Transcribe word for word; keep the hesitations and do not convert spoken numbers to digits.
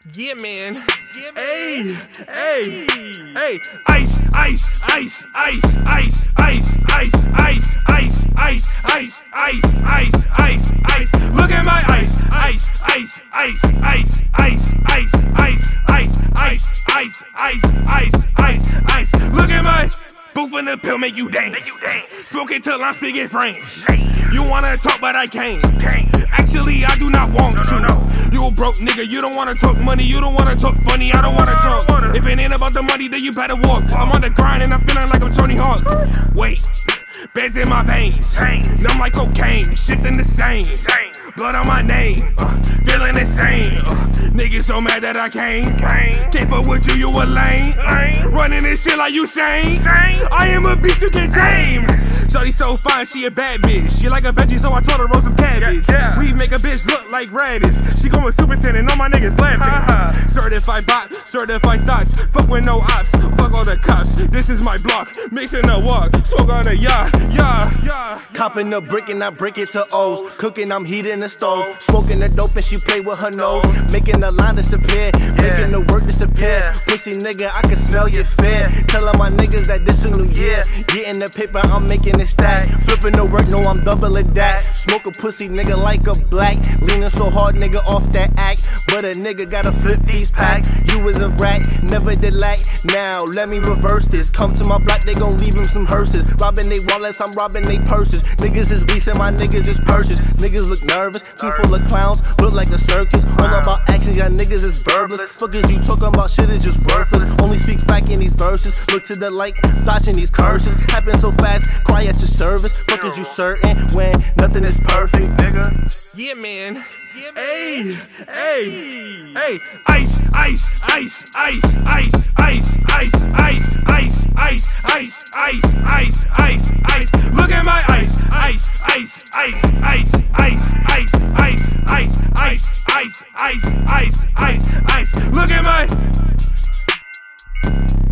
Yeah, man. Yeah, man. Hey, hey, hey. Ice, ice, ice, ice, ice, ice, ice, ice, ice, ice, ice, ice, ice, ice, ice. Look at my ice, ice, ice, ice, ice, ice, ice, ice, ice, ice, ice, ice, ice, ice, ice. Look at my booth in the pill, make you dance. Smoke it till I'm speaking French. You wanna talk, but I can't. Actually, I do not want to. You a broke nigga, you don't wanna talk money, you don't wanna talk funny, I don't wanna talk. If it ain't about the money, then you better walk. I'm on the grind and I'm feeling like I'm Tony Hawk. Wait, bands in my veins, numb like cocaine, shifting the same. Blood on my name, uh, feeling insane. Uh, niggas so mad that I came. Can't fuck with you, you a lame. Running this shit like you sane. I am a beast, you can tame. Shorty so fine, she a bad bitch. She like a veggie, so I told her roast some cabbage. Yeah, yeah. We make a bitch look like radish. She going Super Ten and all my niggas laughing. Uh-huh. Certified bot, certified thoughts. Fuck with no ops, fuck all the cops. This is my block, mixing the walk. Smoke on the yeah, yeah, yeah. Copping the brick and I break it to O's. Cooking, I'm heating the stove. Smoking the dope and she play with her nose. Making the line disappear, yeah. Making the work disappear. Yeah. Pussy nigga, I can smell your fear. Telling my niggas that this a new year. Getting the paper, I'm making it stack. Flipping the work, no, I'm doubling that. Smoke a pussy nigga like a black. Leaning so hard, nigga, off that act. But a nigga gotta flip these pack. You was a rat, never did lack. Now, let me reverse this. Come to my block, they gon' leave him some hearses. Robbing they wallets, I'm robbing they purses. Niggas is leasing, my niggas is purses. Niggas look nervous, team full of clowns, look like a circus. All about action, y'all niggas is verbless. Fuckers, you talking about shit is just worthless. Only speak fact in these verses. Look to the light, dodging these curses. Happen so fast, cry at your service. Fuckers, you certain when nothing is perfect, nigga. Yeah, man. Yeah, man. Hey, hey, hey. Ice, ice, ice, ice, ice, ice, ice, ice, ice, ice, ice, ice, ice, ice, ice. Look at my ice, ice, ice, ice, ice, ice, ice, ice, ice, ice, ice, ice, ice, ice, ice. Look at my